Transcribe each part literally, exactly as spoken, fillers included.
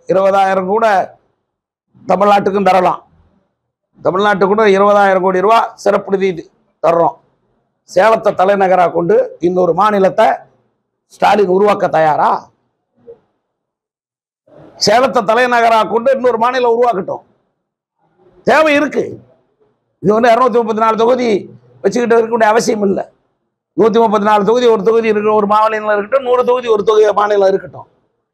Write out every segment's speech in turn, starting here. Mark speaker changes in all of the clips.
Speaker 1: இருபதாயிரம் கூட தமிழ்நாட்டுக்கும் தரலாம். தமிழ்நாட்டுக்கு கூட இருபதாயிரம் கோடி ரூபா சிறப்பு நிதி தர்றோம். சேலத்தை தலைநகராக கொண்டு இன்னொரு மாநிலத்தை ஸ்டாலின் உருவாக்க தயாரா? சேலத்தை தலைநகராக கொண்டு இன்னொரு மாநிலம் உருவாக்கட்டும், தேவை இருக்கு. இது வந்து இருநூத்தி முப்பத்தி நாலு தொகுதி வச்சுக்கிட்டு இருக்கக்கூடிய அவசியம் இல்லை. நூத்தி முப்பத்தி நாலு தொகுதி ஒரு தொகுதி இருக்கிற ஒரு மாநிலம் இருக்கட்டும், நூறு தொகுதி ஒரு தொகுதி மாநிலம் இருக்கட்டும்.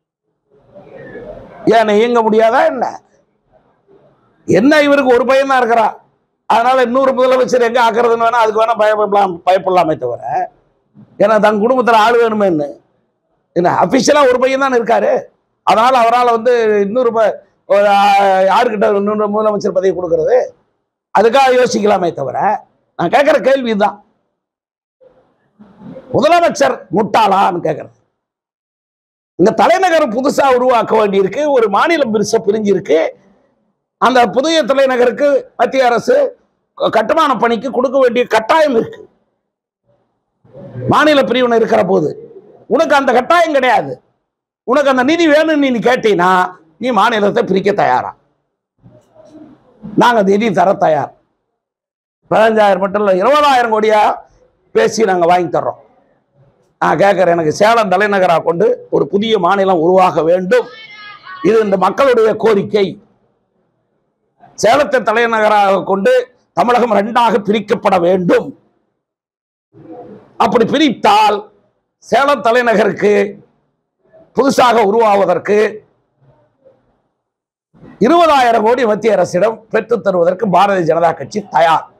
Speaker 1: ஏன் இயங்க முடியாதா என்ன? என்ன இவருக்கு ஒரு பையன் தான் இருக்கிறா, அதனால இன்னொரு முதலமைச்சர் எங்க ஆக்குறதுன்னு வேணா அதுக்கு வேணா பயப்படலாம் பயப்படலாமே தவிர, ஏன்னா தன் குடும்பத்தில் ஆள் வேணுமே என்ன அபிஷியலா ஒரு பையன் தான் இருக்காரு, அதனால அவரால் வந்து இன்னொரு யாருக்கிட்ட இன்னொரு முதலமைச்சர் பதவி கொடுக்கறது, அதுக்காக யோசிக்கலாமே தவிர. நான் கேட்கிற கேள்வி தான், முதலமைச்சர் முட்டாளான்னு கேட்கறது. இந்த தலைநகர் புதுசா உருவாக்க வேண்டியிருக்கு, ஒரு மாநிலம் பெருசா பிரிஞ்சிருக்கு. அந்த புதிய தலைநகருக்கு மத்திய அரசு கட்டுமான பணிக்கு கொடுக்க வேண்டிய கட்டாயம் இருக்கு. மாநில பிரிவினை இருக்கிற போது உனக்கு அந்த கட்டாயம் கிடையாது. உனக்கு அந்த நிதி வேணும்னு நீ கேட்டீங்கன்னா நீ மாநிலத்தை பிரிக்க தயாரா? நாங்க நிதி தர தயார். பதினஞ்சாயிரம் மட்டும் இல்லை, இருபதாயிரம் கோடியா பேசி நாங்க வாங்கி தர்றோம். நான் கேட்கிறேன், எனக்கு சேலம் தலைநகராக கொண்டு ஒரு புதிய மாநிலம் உருவாக வேண்டும். இது இந்த மக்களுடைய கோரிக்கை. சேலத்தை தலைநகராக கொண்டு தமிழகம் இரண்டாக பிரிக்கப்பட வேண்டும். அப்படி பிரித்தால் சேலம் தலைநகருக்கு புதுசாக உருவாவதற்கு இருபதாயிரம் கோடி மத்திய அரசிடம் பெற்றுத் தருவதற்கு பாரதிய ஜனதா கட்சி தயார்.